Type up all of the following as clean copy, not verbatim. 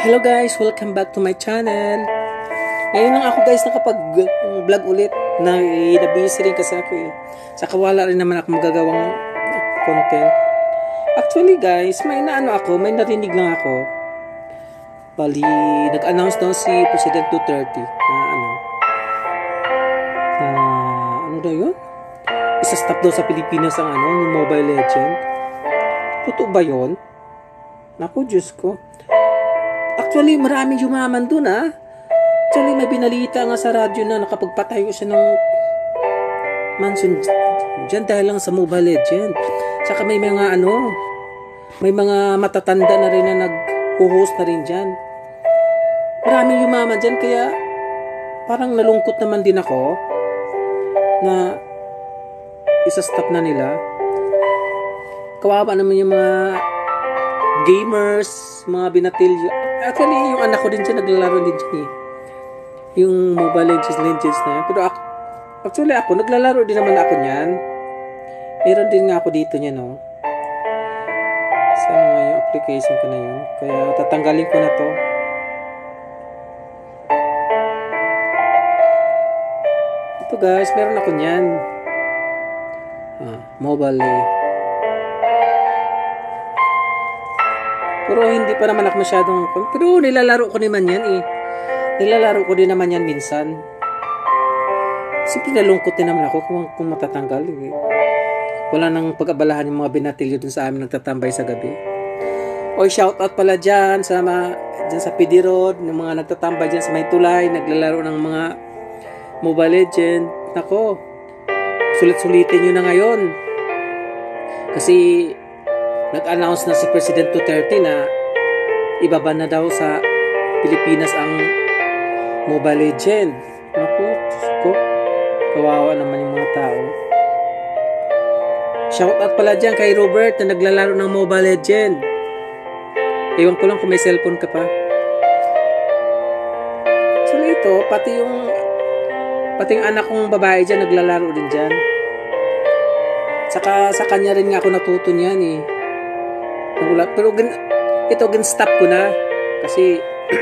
Hello guys, welcome back to my channel. Ngayon lang ako guys nakapag-vlog ulit na busy rin kasi ako eh. Saka wala rin naman ako magagawang content. Actually guys, may narinig lang ako. Bali, nag-announce daw si President Duterte na ano daw yun? Isa-stop daw sa Pilipinas ang yung Mobile Legend. Totoo ba yun? Naku, Diyos ko. Actually, maraming yumaman dun Actually, may binalita nga sa radyo na nakapagpatayo siya ng mansion dyan dahil lang sa Mobile Legend. Saka may mga may mga matatanda na rin na nag-host na rin dyan. Maraming yumaman dyan, kaya parang nalungkot naman din ako na isa-stop na nila. Kawawa naman yung mga gamers, mga binatilyo. Actually, yung anak ko din dyan, naglalaro din dyan yung Mobile Legends na yan. Pero actually ako, naglalaro din naman ako niyan. Meron din nga ako dito niya, no? Saan nga yung application ko na yun? Kaya tatanggalin ko na to. Ito guys, meron ako niyan. Mobile Pero hindi pa naman ako masyadong... Pero nilalaro ko naman yan Nilalaro ko din naman yan minsan. Simple nalungkot din naman ako kung matatanggal Wala nang pag-abalahan yung mga binatilyo dun sa amin nagtatambay sa gabi. O shoutout pala dyan sa PD Road, ng mga nagtatambay dyan sa may tulay, naglalaro ng mga Mobile Legend. Nako, sulit-sulitin nyo na ngayon. Kasi nag-announce na si President Duterte na ibaba na daw sa Pilipinas ang Mobile Legend. Naku, Diyos ko. Kawawa naman yung mga tao. Shoutout pala dyan kay Robert na naglalaro ng Mobile Legend. Ewan ko lang kung may cellphone ka pa. So ito, pati yung anak kong babae dyan naglalaro din dyan. Saka sa kanya rin nga ako natuto niyan Pero ito gin-stop ko na kasi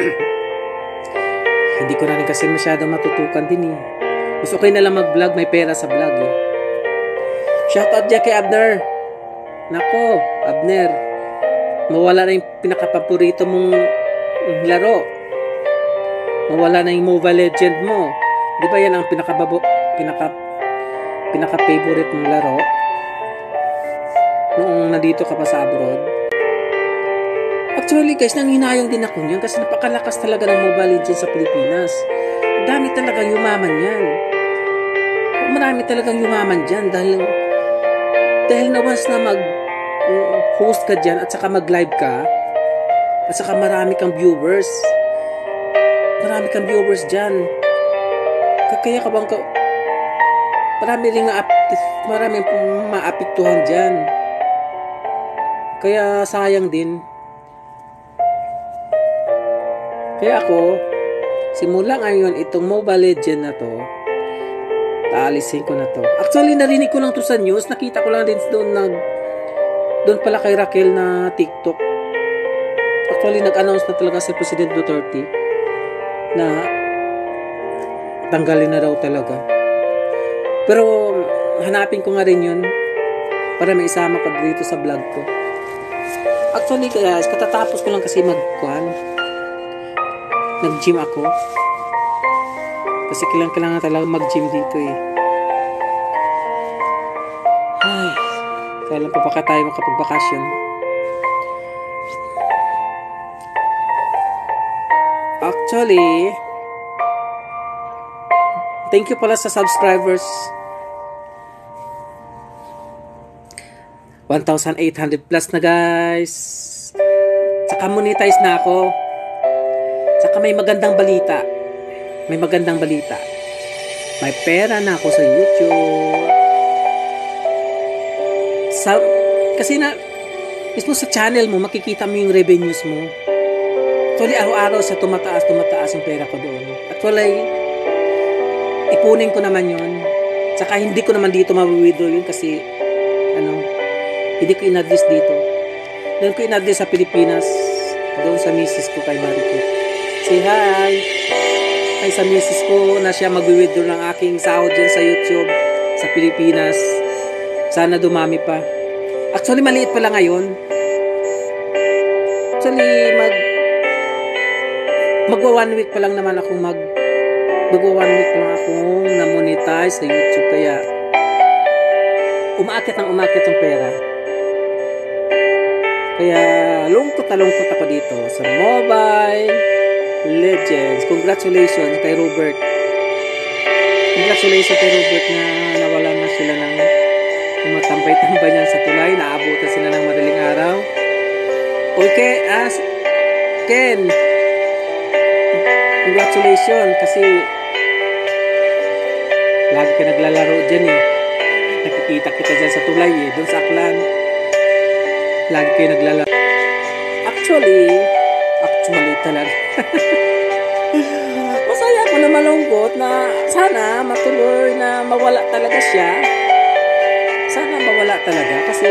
hindi ko na rin kasi masyadong matutukan din Mas okay na lang mag-vlog, may pera sa vlog Shoutout dyan kay Abner. Nako, Abner, mawala na yung pinakapaborito mong laro. Mawala na yung Mobile Legend mo. Di ba yan ang pinaka-favorite mong laro noong nandito ka pa sa abroad? Actually guys, nanghinayang din ako niyan kasi napakalakas talaga ng Mobile Legends sa Pilipinas. Dami talagang yumaman yan. Marami talagang yumaman dyan dahil na once na mag-host ka dyan at saka mag-live ka at saka marami kang viewers. Marami kang viewers dyan. Kaya ka bang marami maapektuhan dyan. Kaya sayang din. Kaya ako, simula ngayon itong Mobile Legend na to, taalisin ko na to. Actually, narinig ko lang to sa news. Nakita ko lang din doon pala kay Raquel na TikTok. Actually, nag-announce na talaga si President Duterte na tanggalin na daw talaga. Pero, hanapin ko nga rin yun para may isama ko dito sa vlog ko. Actually, guys, katatapos ko lang kasi nag-gym ako. Kasi kailangan talaga mag-gym dito Ay, kailan pa baka tayo makapag-bakasyon? Actually, thank you pala sa subscribers. 1,800 plus na guys. Saka monetize na ako. Saka may magandang balita. May pera na ako sa YouTube. Kasi mismo sa channel mo, makikita mo yung revenues mo. Actually, araw-araw sa tumataas yung pera ko doon. Actually, ipunin ko naman yun. Saka hindi ko naman dito ma-withdraw yun kasi hindi ko in-address dito. Doon ko in-address sa Pilipinas. doon sa misis ko kay Marikit. Say hi! Ay sa misis ko na siya mag-withdraw ng aking sahod dyan sa YouTube sa Pilipinas. Sana dumami pa. Actually, maliit pa lang ngayon. Actually, magwa 1 week pa lang naman akong magwa 1 week pa lang akong na-monetize sa YouTube. Kaya, umaakit ang pera. Kaya, lungkot ako dito sa Mobile Legends. Congratulations kay Robert. Congratulations kay Robert na nawala na sila ng matampay-tampay niyan sa tulay. Naabutan sila ng madaling araw. Okay, Ken, congratulations kasi lagi ka naglalaro dyan eh. Nakikita kita dyan sa tulay eh, doon sa Aklan. Lagi kayo naglalaro. Actually talaga. Masaya ako na malungkot na sana matuloy na mawala talaga siya. Sana mawala talaga kasi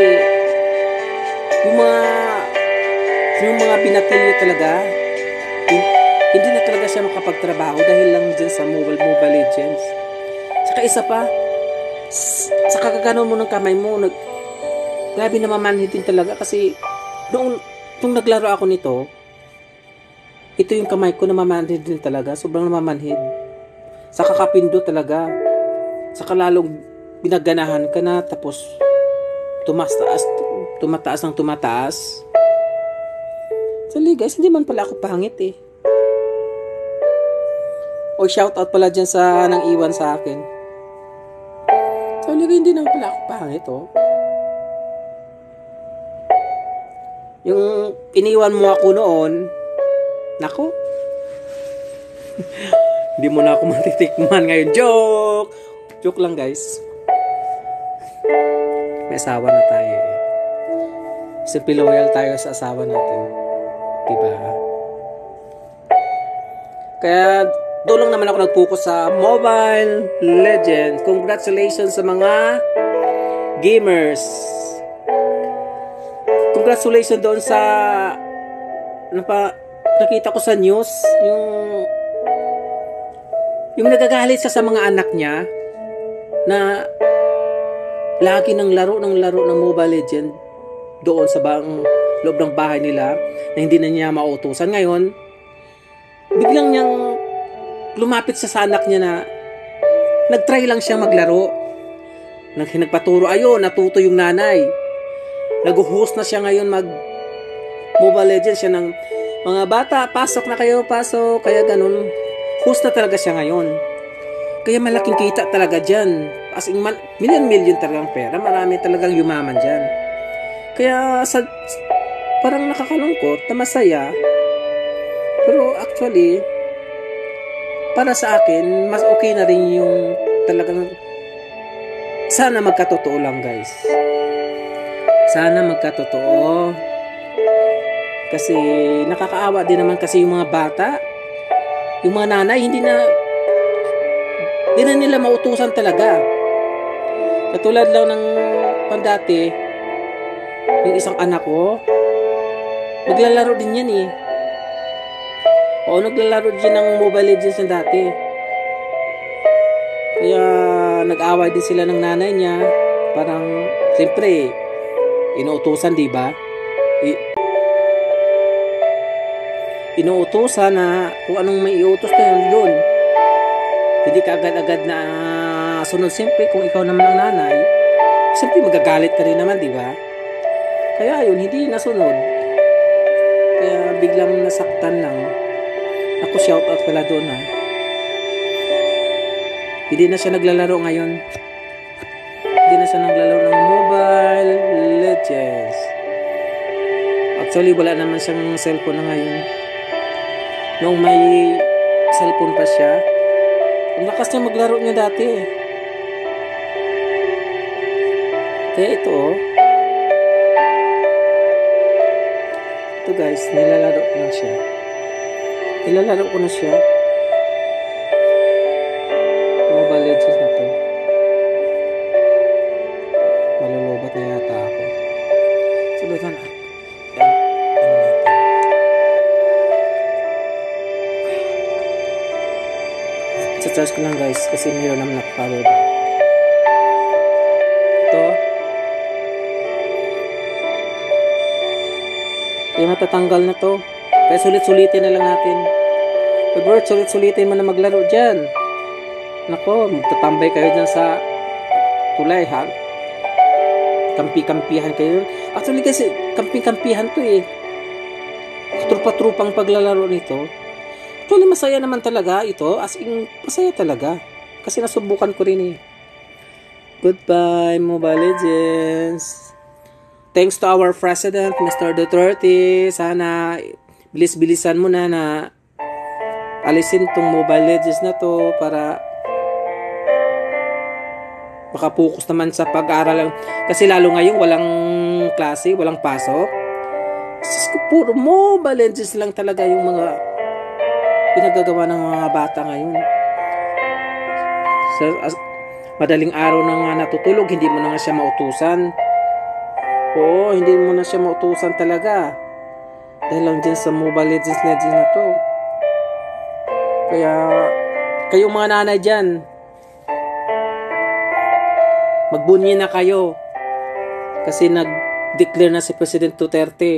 yung mga binatilyo talaga hindi na talaga siya makapagtrabaho dahil lang dyan sa Mobile Legends. Saka isa pa, sa kakaganon mo ng kamay mo, grabe na mamanhitin talaga kasi nung naglaro ako nito, ito yung kamay ko na mamanhid din talaga. Sobrang namamanhid. Sa kakapindo talaga. Saka lalong binaganahan ka na. Tapos tumataas ng tumataas. Sali guys, hindi man pala ako pangit eh. O shoutout pala dyan sa nang iwan sa akin. Sali hindi naman pala ako pangit oh. Yung iniwan mo ako noon, nako. Hindi mo na ako matitikman ngayon. Joke lang guys. May asawa na tayo eh. Simple loyal tayo sa asawa natin. Diba? Kaya doon lang naman ako nag-focus sa Mobile Legends. Congratulations sa mga gamers. Congratulations doon sa nakita ko sa news yung nagagalit siya sa mga anak niya na lagi ng laro ng Mobile Legend doon sa loob ng bahay nila na hindi na niya mautusan. Ngayon, biglang niyang lumapit sa anak niya na nagtry lang siyang maglaro. Nagpaturo, natuto yung nanay. Nag-host na siya ngayon Mobile Legends siya ng mga bata, pasok na kayo, pasok. Kaya ganun, host na talaga siya ngayon. Kaya malaking kita talaga dyan. As in, million talagang pera. Marami talagang yumaman dyan. Kaya parang nakakalungkot na masaya. Pero actually, para sa akin, mas okay na rin yung talagang sana magkatotoo lang guys. Sana magkatotoo. Kasi nakakaawa din naman kasi yung mga bata. Yung mga nanay, hindi na nila mautusan talaga. Katulad lang ng pandati, yung isang anak ko, naglalaro din yan eh. Oo, naglalaro din ng Mobile Legends yung dati. Kaya nag-away din sila ng nanay niya. Parang, siyempre, inuutusan, di ba? Inuutusan na kung anong may iutos na yun. Hindi ka agad-agad na sunod. Siyempre, kung ikaw naman ang nanay, siyempre magagalit ka rin naman, di ba? Kaya yun, hindi nasunod. Kaya biglang nasaktan lang. Ako, shoutout pala doon ha. Hindi na siya naglalaro ngayon. Hindi na siya naglalaro ng Mobile Legends. Actually, wala naman siyang cellphone na ngayon. Noong may cellphone pa siya, ang lakas niya maglaro niya dati eh. Kaya ito oh. Ito guys, nilalaro ko na siya. Nilalaro ko na siya. Mobile Legends na to. Malulubat na yata ako. Sabi ka na. Isa-charge ko lang guys kasi mayroon naman nakapalo ba. Ito. Kaya matatanggal na to. Kaya sulit-sulitin na lang natin. Robert, sulit-sulitin mo na maglaro dyan. Nako, magtatambay kayo dyan sa tulay ha. Kampi-kampihan kayo. Actually kasi kampi-kampihan to eh. Trupa-trupang paglalaro nito. Actually masaya naman talaga ito. As in, masaya talaga. Kasi nasubukan ko rin eh. Goodbye Mobile Legends. Thanks to our President, Mr. Duterte. Sana bilis-bilisan mo na alisin tong Mobile Legends na to para makapokus naman sa pag-aaral. Kasi lalo ngayon walang klase, walang pasok. Puro Mobile Legends lang talaga yung mga pinagagawa ng mga bata ngayon. Madaling araw na nga natutulog, hindi mo na nga siya mautusan. Oo, hindi mo na siya mautusan talaga. Dahil lang dyan sa Mobile Legends na to. Kaya, kayong mga nanay dyan, magbunyi na kayo. Kasi nag-declare na si President Duterte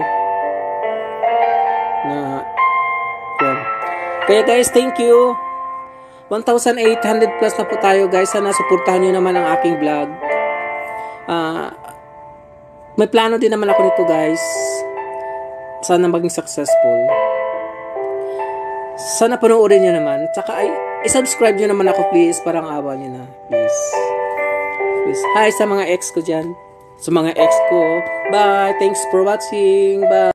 na yan. Kaya guys, thank you. 1,800 plus na po tayo guys. Sana suportahan nyo naman ang aking vlog. May plano din naman ako nito guys. Sana maging successful. Sana panoorin nyo naman. Tsaka ay i-subscribe nyo naman ako please. Parang awa nyo na. Please. Please. Hi sa mga ex ko dyan. Sa mga ex ko. Bye. Thanks for watching. Bye.